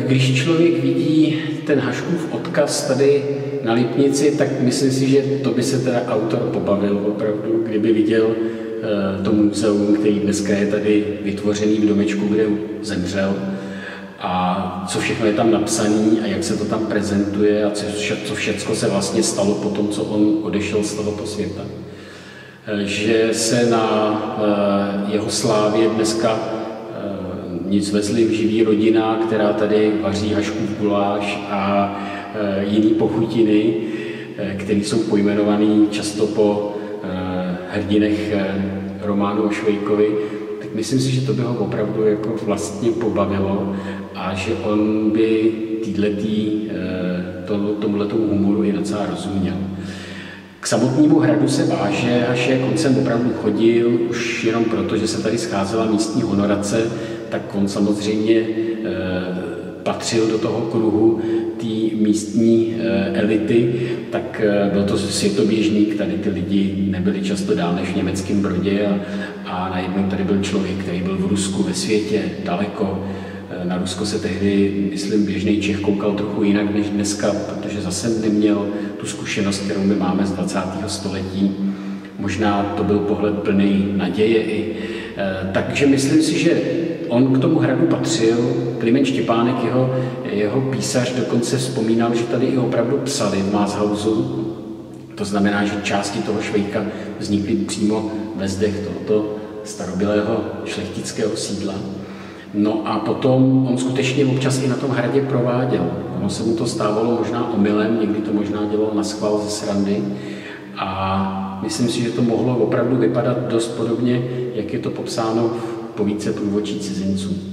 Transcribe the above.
když člověk vidí ten Haškův odkaz tady na Lipnici, tak myslím si, že to by se teda autor pobavil opravdu, kdyby viděl to muzeum, který dneska je tady vytvořený v domečku, kde zemřel, a co všechno je tam napsané a jak se to tam prezentuje a co všecko se vlastně stalo po tom, co on odešel z tohoto světa. Že se na jeho slávě dneska nic vezli v živý rodina, která tady vaří Haškův guláš a jiný pochutiny, které jsou pojmenované často po hrdinech románu o Švejkovi, tak myslím si, že to by ho opravdu jako vlastně pobavilo a že on by tomuhletou humoru i docela rozuměl. K samotnému hradu se váže, Hašek, on sem opravdu chodil už jenom proto, že se tady scházela místní honorace, tak on samozřejmě patřil do toho kruhu té místní elity, tak byl to světoběžník, tady ty lidi nebyli často dál než v Německém Brodě a najednou tady byl člověk, který byl v Rusku, ve světě, daleko. Na Rusko se tehdy, myslím, běžný Čech koukal trochu jinak než dneska, protože zase neměl tu zkušenost, kterou my máme z 20. století. Možná to byl pohled plný naděje i. Takže myslím si, že on k tomu hradu patřil. Kliment Štěpánek, jeho písař, dokonce vzpomínal, že tady i opravdu psali v Máshausu. To znamená, že části toho Švejka vznikly přímo ve zdech tohoto starobylého šlechtického sídla. No a potom on skutečně občas i na tom hradě prováděl. Ono se mu to stávalo možná omylem, někdy to možná dělal naschvál ze srandy. A myslím si, že to mohlo opravdu vypadat dost podobně, jak je to popsáno v povídce Průvodčí cizinců.